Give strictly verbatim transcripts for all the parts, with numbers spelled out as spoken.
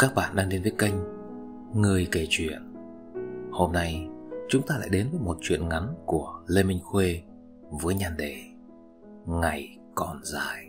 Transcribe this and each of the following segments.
Các bạn đang đến với kênh Người Kể Chuyện. Hôm nay chúng ta lại đến với một chuyện ngắn của Lê Minh Khuê với nhan đề Ngày Còn Dài.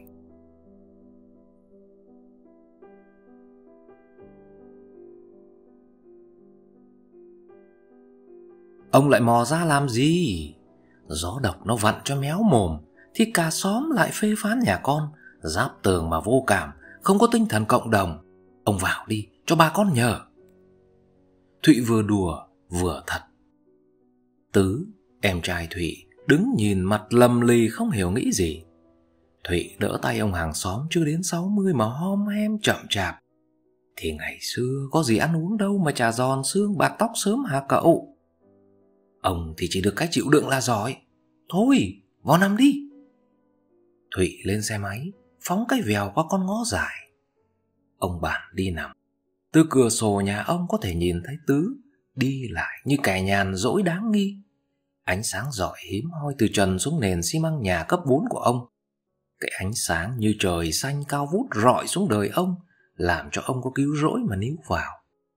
Ông lại mò ra làm gì? Gió độc nó vặn cho méo mồm, thì cả xóm lại phê phán nhà con giáp tường mà vô cảm, không có tinh thần cộng đồng. Ông vào đi cho bà con nhờ. Thụy vừa đùa vừa thật. Tứ, em trai Thụy, đứng nhìn mặt lầm lì không hiểu nghĩ gì. Thụy đỡ tay ông hàng xóm chưa đến sáu mươi mà hom hem chậm chạp. Thì ngày xưa có gì ăn uống đâu mà chả giòn xương bạc tóc sớm hả cậu? Ông thì chỉ được cái chịu đựng là giỏi. Thôi, vào nằm đi. Thụy lên xe máy, phóng cái vèo qua con ngõ dài. Ông bản đi nằm. Từ cửa sổ nhà ông có thể nhìn thấy Tứ đi lại như kẻ nhàn rỗi đáng nghi. Ánh sáng rọi hiếm hoi từ trần xuống nền xi măng nhà cấp bốn của ông. Cái ánh sáng như trời xanh cao vút rọi xuống đời ông, làm cho ông có cứu rỗi mà níu vào.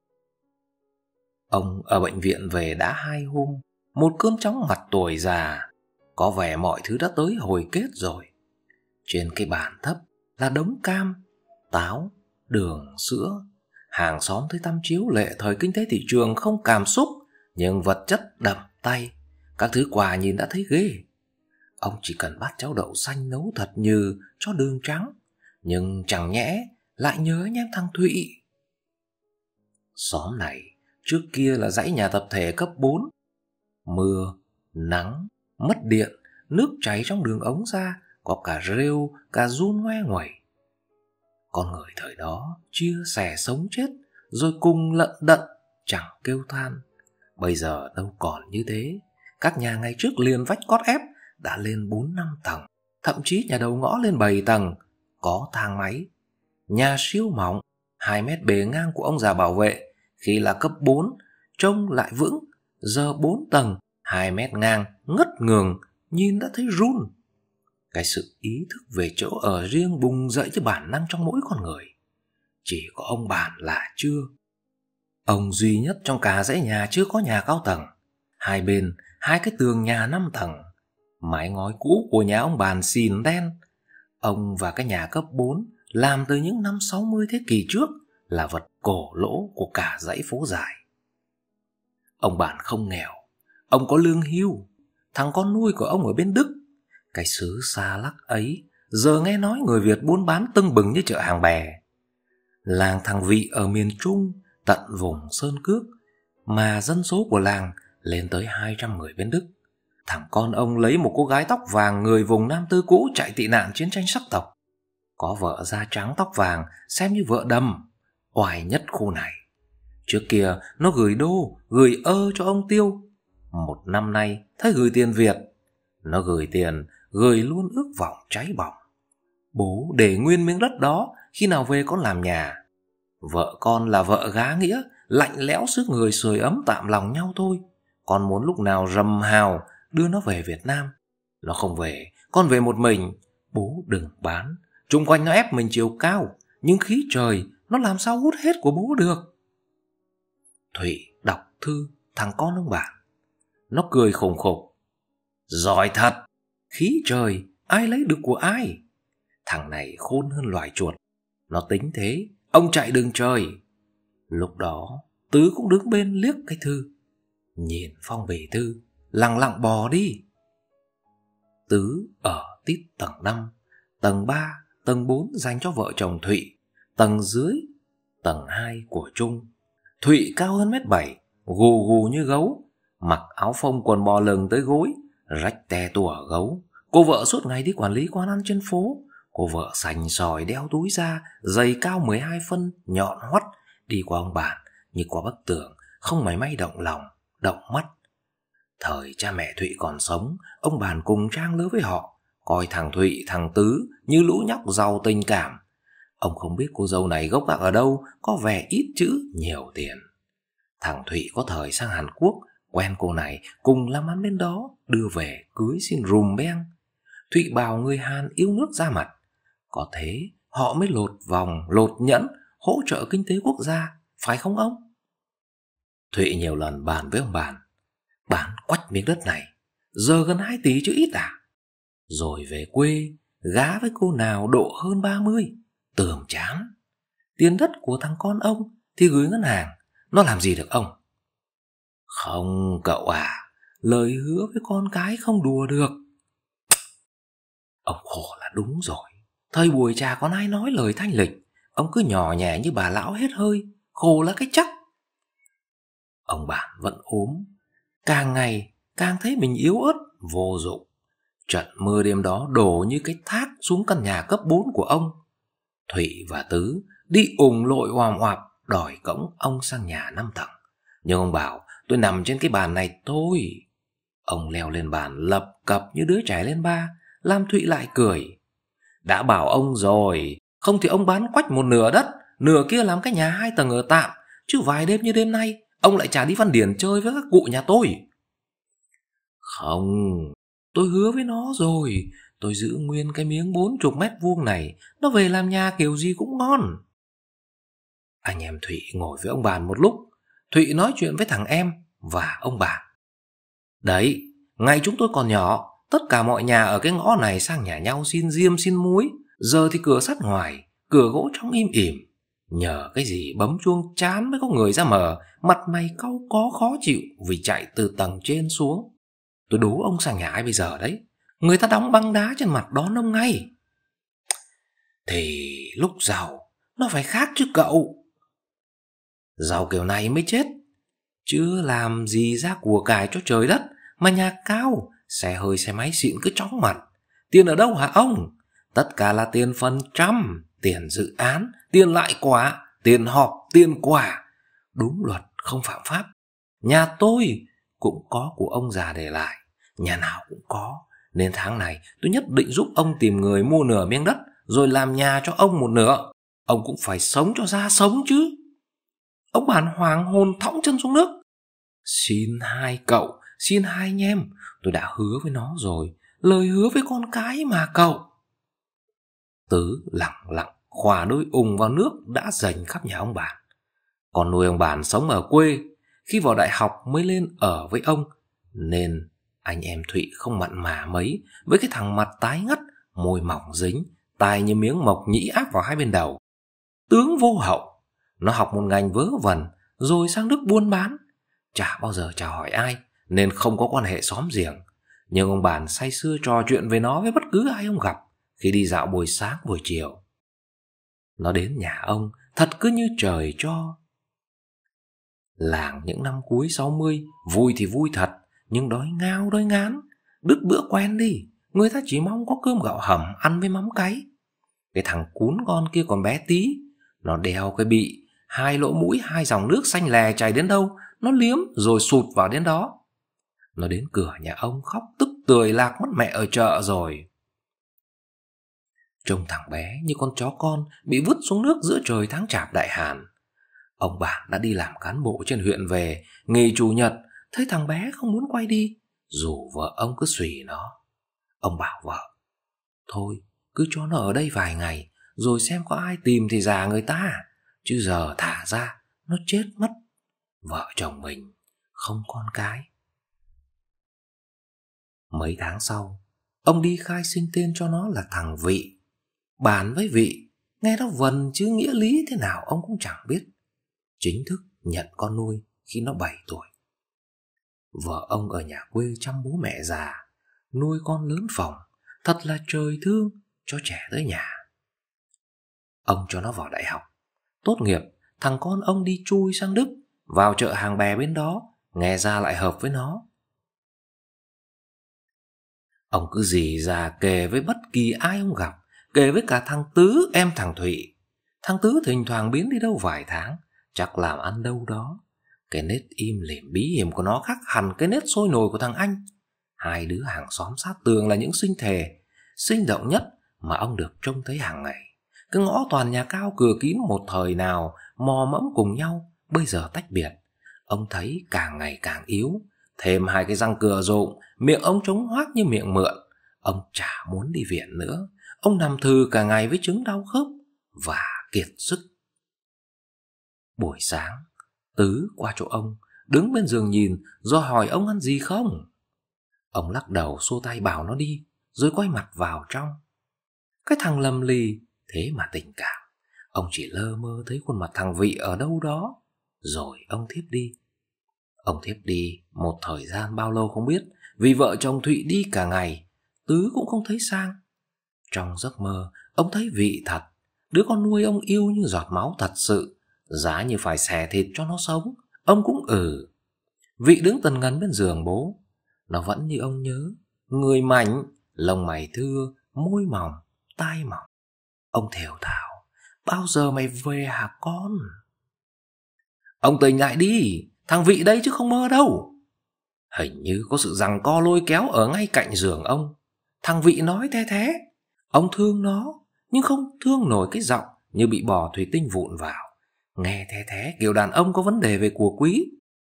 Ông ở bệnh viện về đã hai hôm, một cơn chóng mặt tuổi già. Có vẻ mọi thứ đã tới hồi kết rồi. Trên cái bàn thấp là đống cam, táo, đường, sữa. Hàng xóm thấy tăm chiếu lệ thời kinh tế thị trường không cảm xúc, nhưng vật chất đậm tay. Các thứ quà nhìn đã thấy ghê. Ông chỉ cần bát cháo đậu xanh nấu thật như cho đường trắng, nhưng chẳng nhẽ lại nhớ nhém thằng Thụy. Xóm này trước kia là dãy nhà tập thể cấp bốn. Mưa, nắng, mất điện, nước chảy trong đường ống ra, có cả rêu, cả run ngoe nguẩy. Con người thời đó chia sẻ sống chết, rồi cùng lận đận, chẳng kêu than. Bây giờ đâu còn như thế. Các nhà ngày trước liền vách cót ép đã lên bốn năm tầng, thậm chí nhà đầu ngõ lên bảy tầng, có thang máy. Nhà siêu mỏng, hai mét bề ngang của ông già bảo vệ khi là cấp bốn, trông lại vững. Giờ bốn tầng, hai mét ngang, ngất ngường, nhìn đã thấy run. Cái sự ý thức về chỗ ở riêng bùng dậy cho bản năng trong mỗi con người. Chỉ có ông bản là chưa. Ông duy nhất trong cả dãy nhà chưa có nhà cao tầng. Hai bên, hai cái tường nhà năm tầng. Mái ngói cũ của nhà ông bản xìn đen. Ông và cái nhà cấp bốn làm từ những năm sáu mươi thế kỷ trước là vật cổ lỗ của cả dãy phố dài. Ông bản không nghèo. Ông có lương hưu. Thằng con nuôi của ông ở bên Đức. Cái xứ xa lắc ấy giờ nghe nói người Việt buôn bán tưng bừng như chợ hàng bè. Làng thằng Vị ở miền Trung, tận vùng Sơn Cước, mà dân số của làng lên tới hai trăm người bên Đức. Thằng con ông lấy một cô gái tóc vàng người vùng Nam Tư cũ chạy tị nạn chiến tranh sắc tộc. Có vợ da trắng tóc vàng xem như vợ đầm, oai nhất khu này. Trước kia nó gửi đô, gửi ơ cho ông Tiêu. Một năm nay thấy gửi tiền Việt. Nó gửi tiền, gửi luôn ước vọng cháy bỏng. Bố để nguyên miếng đất đó, khi nào về con làm nhà. Vợ con là vợ gá nghĩa, lạnh lẽo sức người sưởi ấm tạm lòng nhau thôi. Con muốn lúc nào rầm hào đưa nó về Việt Nam. Nó không về, con về một mình. Bố đừng bán, chung quanh nó ép mình chiều cao, nhưng khí trời nó làm sao hút hết của bố được. Thụy đọc thư thằng con ông bản. Nó cười khùng khục. Giỏi thật, khí trời ai lấy được của ai. Thằng này khôn hơn loài chuột. Nó tính thế, ông chạy đường trời. Lúc đó Tứ cũng đứng bên liếc cái thư, nhìn phong bì thư, lặng lặng bò đi. Tứ ở tít tầng năm, tầng ba, tầng bốn dành cho vợ chồng Thụy, tầng dưới, tầng hai của Trung. Thụy cao hơn mét bảy, gù gù như gấu, mặc áo phông quần bò lừng tới gối, rách te tủa gấu. Cô vợ suốt ngày đi quản lý quán ăn trên phố. Cô vợ sành sỏi đeo túi da, giày cao mười hai phân, nhọn hoắt, đi qua ông bản như qua bức tường, không mảy may động lòng, động mắt. Thời cha mẹ Thụy còn sống, ông bản cùng trang lứa với họ, coi thằng Thụy, thằng Tứ như lũ nhóc giàu tình cảm. Ông không biết cô dâu này gốc gác ở đâu, có vẻ ít chữ, nhiều tiền. Thằng Thụy có thời sang Hàn Quốc, quen cô này, cùng làm ăn bên đó, đưa về cưới xin rùm beng. Thụy bảo người Hàn yêu nước ra mặt. Có thế họ mới lột vòng, lột nhẫn, hỗ trợ kinh tế quốc gia, phải không ông? Thụy nhiều lần bàn với ông Bàn. Bán quách miếng đất này, giờ gần hai tỷ chứ ít à? Rồi về quê, gá với cô nào độ hơn ba mươi, tường chán. Tiền đất của thằng con ông thì gửi ngân hàng, nó làm gì được ông? Không cậu à, lời hứa với con cái không đùa được. Ông khổ là đúng rồi. Thời buổi trà còn ai nói lời thanh lịch, ông cứ nhỏ nhẹ như bà lão hết hơi, khổ là cái chắc. Ông Bản vẫn ốm, càng ngày càng thấy mình yếu ớt, vô dụng. Trận mưa đêm đó đổ như cái thác xuống căn nhà cấp bốn của ông. Thụy và Tứ đi ủng lội oàm oạp đòi cõng ông sang nhà năm tầng. Nhưng ông bảo tôi nằm trên cái bàn này thôi. Ông leo lên bàn lập cập như đứa trẻ lên ba, làm Thụy lại cười. Đã bảo ông rồi, không thì ông bán quách một nửa đất, nửa kia làm cái nhà hai tầng ở tạm, chứ vài đêm như đêm nay ông lại chả đi Văn Điển chơi với các cụ nhà tôi. Không, tôi hứa với nó rồi, tôi giữ nguyên cái miếng bốn chục mét vuông này, nó về làm nhà kiểu gì cũng ngon. Anh em Thụy ngồi với ông Bàn một lúc. Thụy nói chuyện với thằng em và ông Bàn. Đấy, ngày chúng tôi còn nhỏ, tất cả mọi nhà ở cái ngõ này sang nhà nhau xin diêm xin muối. Giờ thì cửa sắt ngoài, cửa gỗ trong im ỉm. Nhờ cái gì bấm chuông chán mới có người ra mở, mặt mày cau có khó chịu vì chạy từ tầng trên xuống. Tôi đố ông sang nhà ai bây giờ đấy, người ta đóng băng đá trên mặt đón ông ngay. Thì lúc giàu nó phải khác chứ cậu. Giàu kiểu này mới chết, chưa làm gì ra của cải cho trời đất mà nhà cao, xe hơi xe máy xịn cứ chóng mặt. Tiền ở đâu hả ông? Tất cả là tiền phần trăm, tiền dự án, tiền lại quả, tiền họp, tiền quả. Đúng luật không phạm pháp. Nhà tôi cũng có của ông già để lại, nhà nào cũng có. Nên tháng này tôi nhất định giúp ông tìm người mua nửa miếng đất, rồi làm nhà cho ông một nửa. Ông cũng phải sống cho ra sống chứ. Ông Bản hoàng hồn thõng chân xuống nước. Xin hai cậu, xin hai anh em, tôi đã hứa với nó rồi, lời hứa với con cái mà cậu. Tứ lặng lặng khỏa đôi ùng vào nước đã dành khắp nhà ông Bản. Còn nuôi ông Bản sống ở quê, khi vào đại học mới lên ở với ông, nên anh em Thụy không mặn mà mấy với cái thằng mặt tái ngắt, môi mỏng dính, tai như miếng mộc nhĩ áp vào hai bên đầu. Tướng vô hậu, nó học một ngành vớ vẩn rồi sang Đức buôn bán, chả bao giờ chào hỏi ai nên không có quan hệ xóm giềng. Nhưng ông Bản say sưa trò chuyện về nó với bất cứ ai ông gặp khi đi dạo buổi sáng buổi chiều. Nó đến nhà ông thật cứ như trời cho. Làng những năm cuối sáu mươi, vui thì vui thật, nhưng đói ngao đói ngán. Đứt bữa quen đi, người ta chỉ mong có cơm gạo hầm ăn với mắm cáy. Cái thằng cún con kia còn bé tí, nó đeo cái bị, hai lỗ mũi hai dòng nước xanh lè chảy đến đâu, nó liếm rồi sụt vào đến đó. Nó đến cửa nhà ông khóc tức tưởi lạc mất mẹ ở chợ rồi. Trông thằng bé như con chó con bị vứt xuống nước giữa trời tháng chạp đại hàn. Ông Bản đã đi làm cán bộ trên huyện về, nghỉ chủ nhật, thấy thằng bé không muốn quay đi, dù vợ ông cứ xùy nó. Ông bảo vợ, thôi cứ cho nó ở đây vài ngày, rồi xem có ai tìm thì già người ta, chứ giờ thả ra nó chết mất. Vợ chồng mình không con cái. Mấy tháng sau, ông đi khai sinh tên cho nó là thằng Vị. Bản với Vị, nghe nó vần chứ nghĩa lý thế nào ông cũng chẳng biết. Chính thức nhận con nuôi khi nó bảy tuổi. Vợ ông ở nhà quê chăm bố mẹ già, nuôi con lớn phỏng, thật là trời thương cho trẻ tới nhà. Ông cho nó vào đại học. Tốt nghiệp, thằng con ông đi chui sang Đức, vào chợ hàng bè bên đó, nghe ra lại hợp với nó. Ông cứ dì già kể với bất kỳ ai ông gặp, kể với cả thằng Tứ em thằng Thụy. Thằng Tứ thỉnh thoảng biến đi đâu vài tháng, chắc làm ăn đâu đó. Cái nết im lìm bí hiểm của nó khác hẳn cái nết sôi nổi của thằng anh. Hai đứa hàng xóm sát tường là những sinh thể sinh động nhất mà ông được trông thấy hàng ngày. Cái ngõ toàn nhà cao cửa kín một thời nào mò mẫm cùng nhau, bây giờ tách biệt. Ông thấy càng ngày càng yếu, thêm hai cái răng cửa rụng, miệng ông trống hoác như miệng mượn. Ông chả muốn đi viện nữa. Ông nằm thừ cả ngày với chứng đau khớp và kiệt sức. Buổi sáng, Tứ qua chỗ ông, đứng bên giường nhìn rồi hỏi ông ăn gì không. Ông lắc đầu xua tay bảo nó đi, rồi quay mặt vào trong. Cái thằng lầm lì thế mà tình cảm. Ông chỉ lơ mơ thấy khuôn mặt thằng Vị ở đâu đó, rồi ông thiếp đi. Ông thiếp đi một thời gian bao lâu không biết, vì vợ chồng Thụy đi cả ngày, Tứ cũng không thấy sang. Trong giấc mơ, ông thấy Vị thật, đứa con nuôi ông yêu như giọt máu thật sự, giá như phải xẻ thịt cho nó sống, ông cũng ừ. Vị đứng tần ngần bên giường bố, nó vẫn như ông nhớ, người mảnh, lông mày thưa, môi mỏng, tai mỏng. Ông thều thào, bao giờ mày về hả con? Ông tỉnh lại đi, thằng Vị đây chứ không mơ đâu. Hình như có sự giằng co lôi kéo ở ngay cạnh giường ông. Thằng Vị nói thế thế. Ông thương nó, nhưng không thương nổi cái giọng như bị bỏ thủy tinh vụn vào. Nghe thế thế kiểu đàn ông có vấn đề về của quý.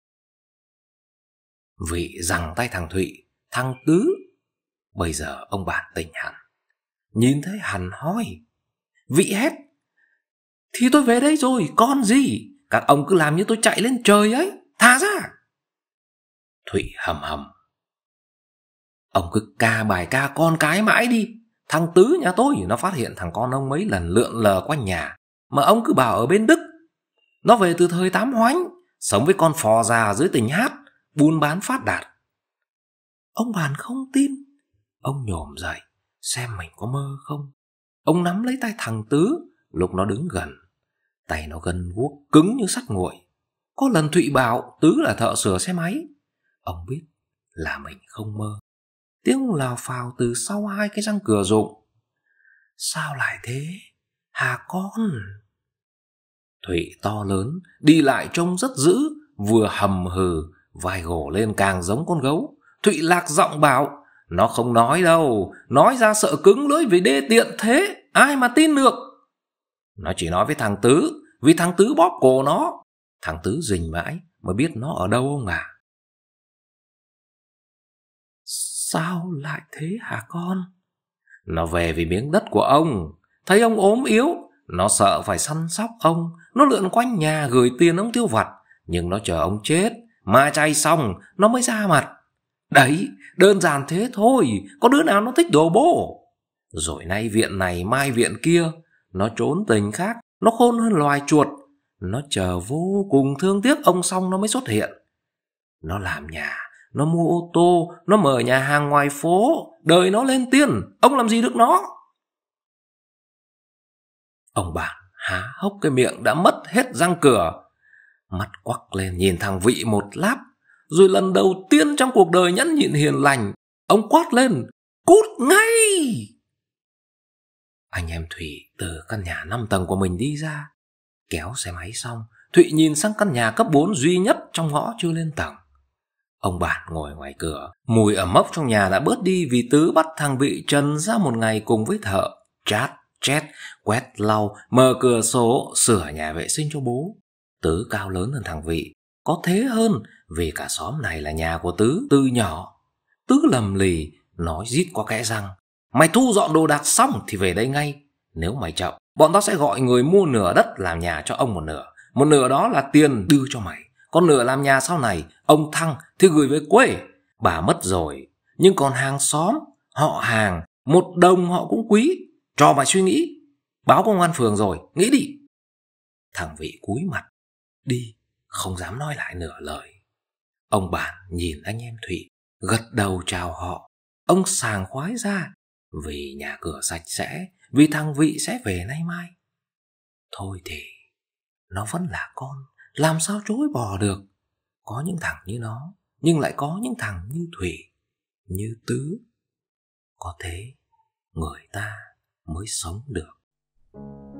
Vị giằng tay thằng Thụy, thằng Tứ. Bây giờ ông bạn tỉnh hẳn. Nhìn thấy hẳn hoi. Vị hét, thì tôi về đây rồi, con gì? Các ông cứ làm như tôi chạy lên trời ấy, thả ra. Thụy hầm hầm, ông cứ ca bài ca con cái mãi đi. Thằng Tứ nhà tôi nó phát hiện thằng con ông mấy lần lượn lờ quanh nhà, mà ông cứ bảo ở bên Đức. Nó về từ thời Tám Hoánh, sống với con phò già dưới tỉnh Hát, buôn bán phát đạt. Ông bàn không tin. Ông nhổm dậy, xem mình có mơ không. Ông nắm lấy tay thằng Tứ, lúc nó đứng gần. Tay nó gân guốc cứng như sắt nguội. Có lần Thụy bảo Tứ là thợ sửa xe máy. Ông biết là mình không mơ. Tiếng lào phào từ sau hai cái răng cửa rụng. Sao lại thế hả con? Thụy to lớn, đi lại trông rất dữ, vừa hầm hừ, vai gổ lên càng giống con gấu. Thụy lạc giọng bảo, nó không nói đâu, nói ra sợ cứng lưỡi vì đê tiện thế, ai mà tin được. Nó chỉ nói với thằng Tứ, vì thằng Tứ bóp cổ nó. Thằng Tứ rình mãi mới biết nó ở đâu ông à. Sao lại thế hả con? Nó về vì miếng đất của ông. Thấy ông ốm yếu, nó sợ phải săn sóc ông. Nó lượn quanh nhà gửi tiền ông tiêu vặt. Nhưng nó chờ ông chết, ma chay xong nó mới ra mặt. Đấy, đơn giản thế thôi, có đứa nào nó thích đồ bố. Rồi nay viện này mai viện kia, nó trốn tình khác, nó khôn hơn loài chuột. Nó chờ vô cùng thương tiếc ông xong nó mới xuất hiện. Nó làm nhà, nó mua ô tô, nó mở nhà hàng ngoài phố, đời nó lên tiên, ông làm gì được nó? Ông bạn há hốc cái miệng đã mất hết răng cửa, mắt quắc lên nhìn thằng Vị một lát, rồi lần đầu tiên trong cuộc đời nhẫn nhịn hiền lành, ông quát lên, cút ngay! Anh em Thụy từ căn nhà năm tầng của mình đi ra, kéo xe máy xong, Thụy nhìn sang căn nhà cấp bốn duy nhất trong ngõ chưa lên tầng. Ông bạn ngồi ngoài cửa, mùi ẩm mốc trong nhà đã bớt đi vì Tứ bắt thằng Vị trần ra một ngày cùng với thợ, chát, chét, quét lau, mở cửa sổ, sửa nhà vệ sinh cho bố. Tứ cao lớn hơn thằng Vị, có thế hơn vì cả xóm này là nhà của Tứ từ nhỏ. Tứ lầm lì, nói rít qua kẽ răng, mày thu dọn đồ đạc xong thì về đây ngay. Nếu mày chậm, bọn tao sẽ gọi người mua nửa đất làm nhà cho ông một nửa. Một nửa đó là tiền đưa cho mày. Còn nửa làm nhà sau này, ông Thăng thì gửi về quê. Bà mất rồi, nhưng còn hàng xóm, họ hàng, một đồng họ cũng quý. Cho mày suy nghĩ. Báo công an phường rồi, nghĩ đi. Thằng Vị cúi mặt, đi, không dám nói lại nửa lời. Ông bạn nhìn anh em Thụy, gật đầu chào họ. Ông sảng khoái ra, vì nhà cửa sạch sẽ, vì thằng Vị sẽ về nay mai. Thôi thì, nó vẫn là con, làm sao chối bỏ được. Có những thằng như nó, nhưng lại có những thằng như Thụy, như Tứ. Có thế, người ta mới sống được.